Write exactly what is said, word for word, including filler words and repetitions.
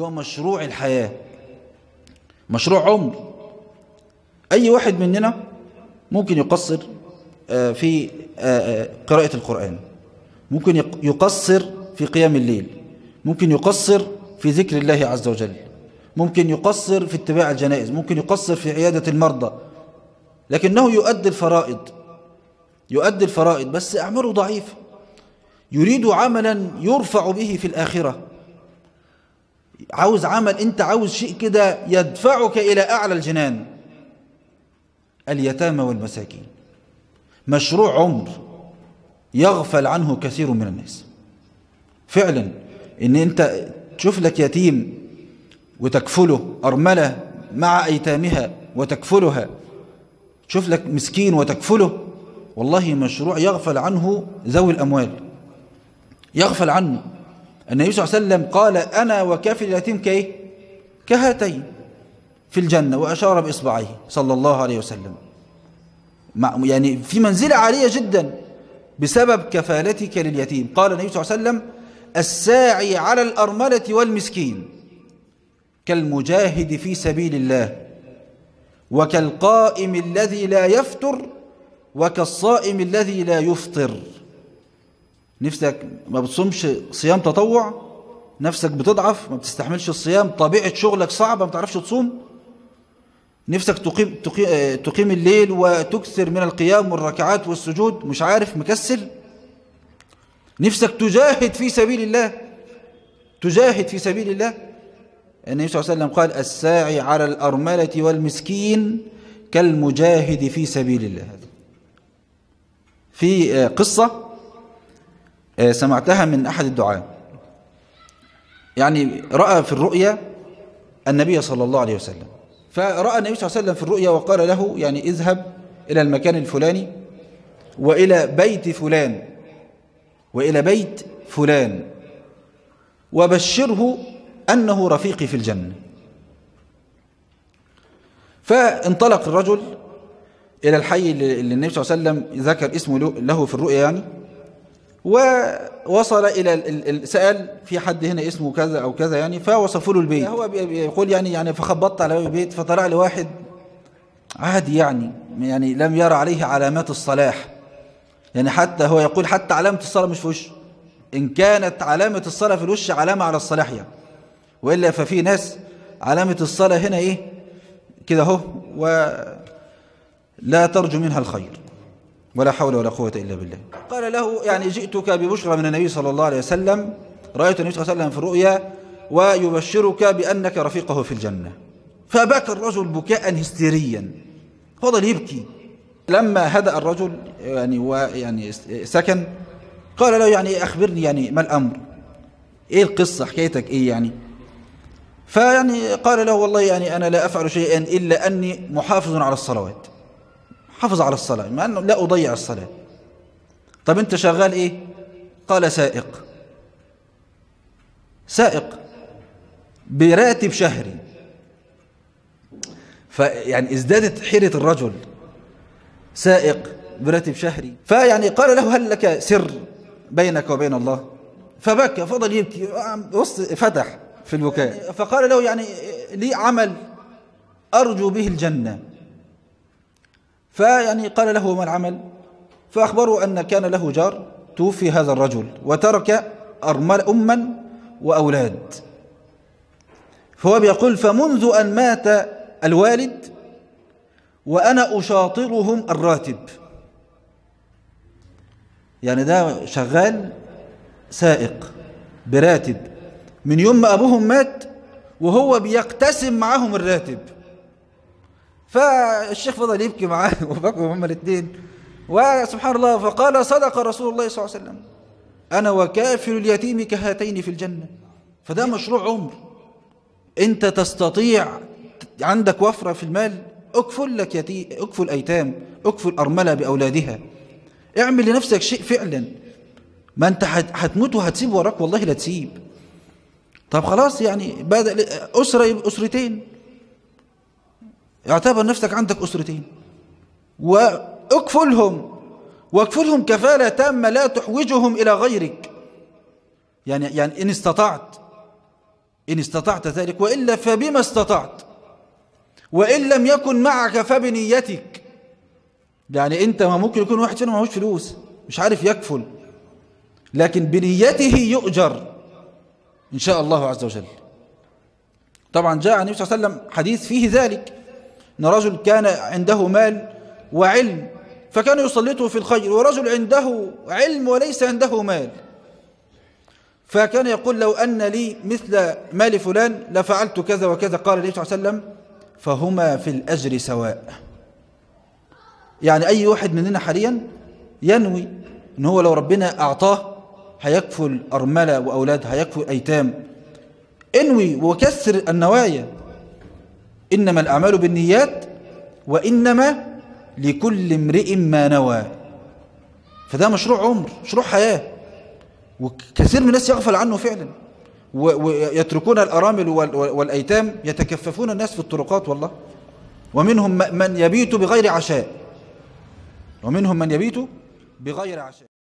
هو مشروع الحياة، مشروع عمر. أي واحد مننا ممكن يقصر في قراءة القرآن، ممكن يقصر في قيام الليل، ممكن يقصر في ذكر الله عز وجل، ممكن يقصر في اتباع الجنائز، ممكن يقصر في عيادة المرضى، لكنه يؤدي الفرائض، يؤدي الفرائض بس أعماله ضعيفة. يريد عملا يرفع به في الآخرة، عاوز عمل، أنت عاوز شيء كده يدفعك إلى أعلى الجنان. اليتامى والمساكين مشروع عمر يغفل عنه كثير من الناس. فعلا إن أنت تشوف لك يتيم وتكفله، أرملة مع أيتامها وتكفلها، تشوف لك مسكين وتكفله، والله مشروع يغفل عنه ذوي الأموال، يغفل عنه. النبي صلى الله عليه وسلم قال أنا وكافل اليتيم كإيه؟ كهاتين في الجنة، وأشار بإصبعيه صلى الله عليه وسلم، يعني في منزلة عالية جدا بسبب كفالتك لليتيم. قال النبي صلى الله عليه وسلم الساعي على الأرملة والمسكين كالمجاهد في سبيل الله، وكالقائم الذي لا يفتر، وكالصائم الذي لا يفطر. نفسك ما بتصومش صيام تطوع، نفسك بتضعف، ما بتستحملش الصيام، طبيعة شغلك صعبة، ما بتعرفش تصوم، نفسك تقيم, تقيم الليل وتكثر من القيام والركعات والسجود، مش عارف، مكسل. نفسك تجاهد في سبيل الله، تجاهد في سبيل الله. النبي صلى الله عليه وسلم قال الساعي على الأرملة والمسكين كالمجاهد في سبيل الله. في قصة سمعتها من أحد الدعاة، يعني رأى في الرؤيا النبي صلى الله عليه وسلم، فرأى النبي صلى الله عليه وسلم في الرؤيا وقال له يعني اذهب إلى المكان الفلاني وإلى بيت فلان وإلى بيت فلان وبشره أنه رفيقي في الجنة. فانطلق الرجل إلى الحي اللي النبي صلى الله عليه وسلم ذكر اسمه له في الرؤيا يعني، ووصل إلى سأل في حد هنا اسمه كذا أو كذا يعني، فوصفوا له البيت. هو بيقول يعني يعني فخبطت على باب البيت، فطلع لي واحد عادي يعني يعني لم يرى عليه علامات الصلاح، يعني حتى هو يقول حتى علامة الصلاة مش في وشه، إن كانت علامة الصلاة في الوش علامة على الصلاح يعني، وإلا ففي ناس علامة الصلاة هنا إيه كده اهو، ولا ترجو منها الخير ولا حول ولا قوة إلا بالله. قال له يعني جئتك ببشرى من النبي صلى الله عليه وسلم، رأيت النبي صلى الله عليه وسلم في الرؤيا ويبشرك بأنك رفيقه في الجنة. فبكى الرجل بكاء هستيريا، فضل يبكي. لما هدأ الرجل يعني ويعني سكن، قال له يعني أخبرني يعني ما الأمر، إيه القصة، حكايتك إيه يعني؟ فيعني قال له والله يعني أنا لا أفعل شيئا إلا أني محافظ على الصلوات، حافظ على الصلاة، مع أنه لا أضيع الصلاة. طب أنت شغال إيه؟ قال سائق، سائق براتب شهري. فيعني ازدادت حيرة الرجل، سائق براتب شهري. فيعني قال له هل لك سر بينك وبين الله؟ فبكى، فضل يبكي، فتح في البكاء. فقال له يعني لي عمل أرجو به الجنة. فيعني قال له ما العمل؟ فأخبروا أن كان له جار توفي هذا الرجل وترك أرمل أما وأولاد. فهو بيقول فمنذ أن مات الوالد وأنا أشاطرهم الراتب، يعني ده شغال سائق براتب من يوم ما أبوهم مات وهو بيقتسم معهم الراتب. فالشيخ فضل يبكي معاه وبكوا هم الاثنين، وسبحان الله. فقال صدق رسول الله صلى الله عليه وسلم أنا وكافل اليتيم كهاتين في الجنة. فده مشروع عمر، أنت تستطيع، عندك وفرة في المال، أكفل لك يتيم، أكفل أيتام، أكفل أرملة بأولادها، اعمل لنفسك شيء فعلا. ما أنت هتموت وهتسيب وراك، والله لا تسيب. طب خلاص يعني بدأ أسرة أسرتين، اعتبر نفسك عندك أسرتين واكفلهم، واكفلهم كفالة تامة لا تحوجهم إلى غيرك. يعني يعني إن استطعت إن استطعت ذلك، وإلا فبما استطعت، وإن لم يكن معك فبنيتك. يعني أنت ما ممكن يكون واحد فينا معهوش فلوس مش عارف يكفل، لكن بنيته يؤجر إن شاء الله عز وجل. طبعا جاء عن النبي صلى الله عليه وسلم حديث فيه ذلك، أن رجل كان عنده مال وعلم فكان يسلطه في الخير، ورجل عنده علم وليس عنده مال، فكان يقول لو أن لي مثل مال فلان لفعلت كذا وكذا. قال النبي صلى الله عليه وسلم فهما في الأجر سواء. يعني أي واحد مننا حاليا ينوي أن هو لو ربنا أعطاه هيكفل أرملة وأولاد، هيكفل أيتام، انوي وكسر النوايا. إنما الأعمال بالنيات وإنما لكل امرئ ما نوى. فده مشروع عمر، مشروع حياة، وكثير من الناس يغفل عنه فعلا، ويتركون الأرامل والأيتام يتكففون الناس في الطرقات والله. ومنهم من يبيت بغير عشاء، ومنهم من يبيت بغير عشاء.